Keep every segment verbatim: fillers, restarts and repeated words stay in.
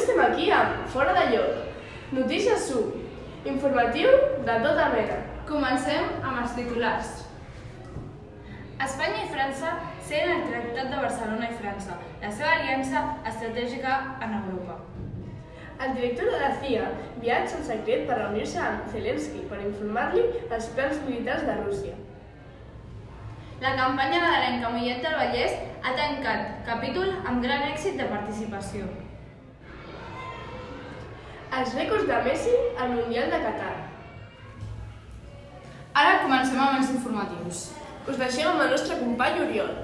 estem aquí amb Fora de Lloc, Notícies U, informatiu de tota mena. Comencem amb els titulars. Espanya i França signen el Tractat de Barcelona i França, la seva aliança estratègica en Europa. El director de la C I A viatja en secret per reunir-se amb Zelensky per informar-li els plans militars de Rússia. La campanya nadalenca Mollet del Vallès ha tancat capítol amb gran èxit de participació. Els rècords de Messi al Mundial de Qatar. Ara comencem amb els informatius. Us deixem amb el nostre company Oriol.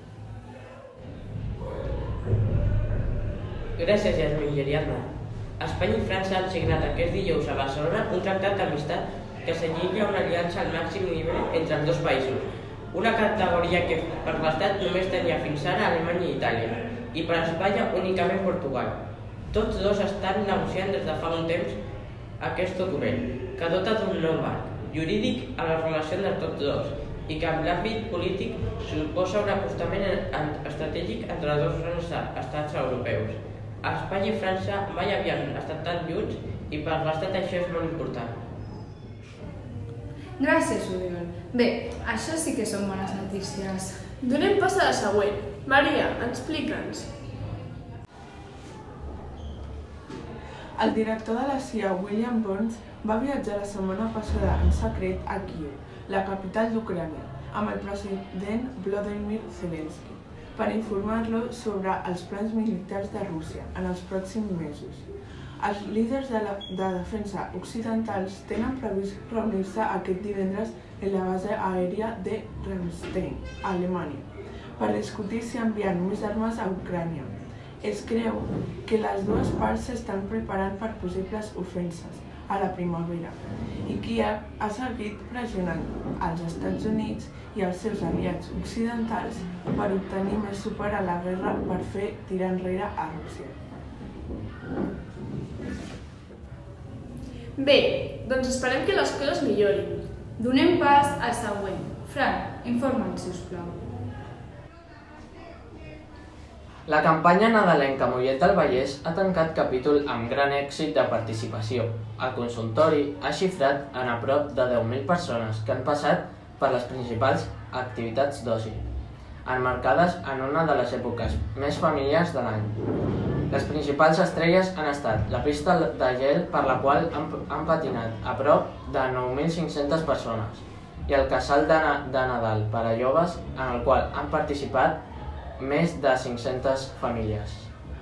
Gràcies, Yasmin i Ariadna. Espanya i França han signat aquest dijous a Barcelona un tractat d'amistat que s'allilla una aliança al màxim nivell entre els dos països, una categoria que per l'Estat només tenia fins ara Alemanya i Itàlia, i per Espanya únicament Portugal. Tots dos estan negociant des de fa un temps aquest document, que dota d'un nou marc jurídic a la relació de tots dos i que en l'àmbit polític suposa un acostament estratègic entre dos grans estats europeus. Espanya i França mai havien estat tan lluny i per l'Estat això és molt important. Gràcies, Oriol. Bé, això sí que són bones notícies. Donem pas a la següent. Maria, explica'ns. El director de la C I A, William Burns, va viatjar la setmana passada en secret a Kíev, la capital d'Ucrània, amb el president Volodymyr Zelensky, per informar-lo sobre els plans militars de Rússia en els pròxims mesos. Els líders de, la, de defensa occidentals tenen previst reunir-se aquest divendres en la base aèria de Ramstein, a Alemanya, per discutir si envien més armes a Ucrània. Es creu que les dues parts s'estan preparant per possibles ofenses a la primavera i Kíev ha seguit pressionant als Estats Units i els seus aliats occidentals per obtenir més suport a la guerra per fer tirar enrere a Rússia. Bé, doncs esperem que les coses millorin. Donem pas al següent. Fran, informa'ns, sisplau. La campanya nadalenca Mollet del Vallès ha tancat capítol amb gran èxit de participació. El consultori ha xifrat en a prop de deu mil persones que han passat per les principals activitats d'oci, emmarcades en una de les èpoques més familiars de l'any. Les principals estrelles han estat la pista de gel per la qual han, han patinat a prop de nou mil cinc-centes persones i el casal de, de Nadal per a joves en el qual han participat més de cinc-centes famílies.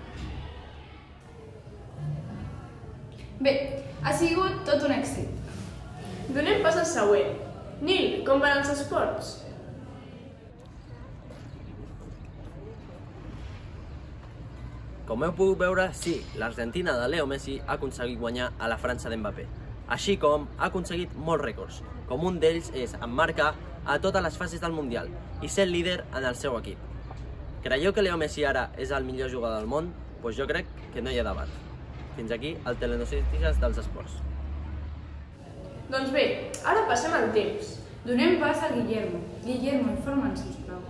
Bé, ha sigut tot un èxit. Donem pas al següent. Nil, com van els esports? Com heu pogut veure, sí, l'Argentina de Leo Messi ha aconseguit guanyar a la França d'Mbappé, així com ha aconseguit molts rècords, com un d'ells és emmarcar a totes les fases del Mundial i ser el líder en el seu equip. Creieu que Leo Messi ara és el millor jugador del món? Doncs jo crec que no hi ha debat. Fins aquí el Telenotícies dels esports. Doncs bé, ara passem al temps. Donem pas a Guillermo. Guillermo, informa'ns, sisplau.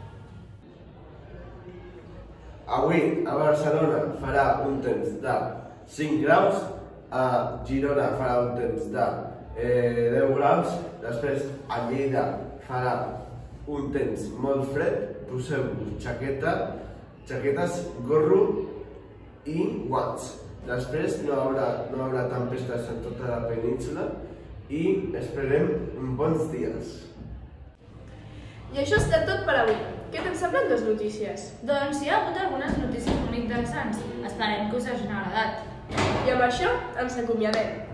Avui a Barcelona farà un temps de cinc graus, a Girona farà un temps de eh, deu graus, després a Lleida farà un temps molt fred, poseu-vos xaqueta, xaquetes, gorro i guants. Després no haurà, no haurà tempestes en tota la península i esperem bons dies. I això ha estat tot per avui. Què t'han semblat les notícies? Doncs hi ha hagut algunes notícies molt interessants. Esperem que us hagin agradat. I amb això ens acomiadem.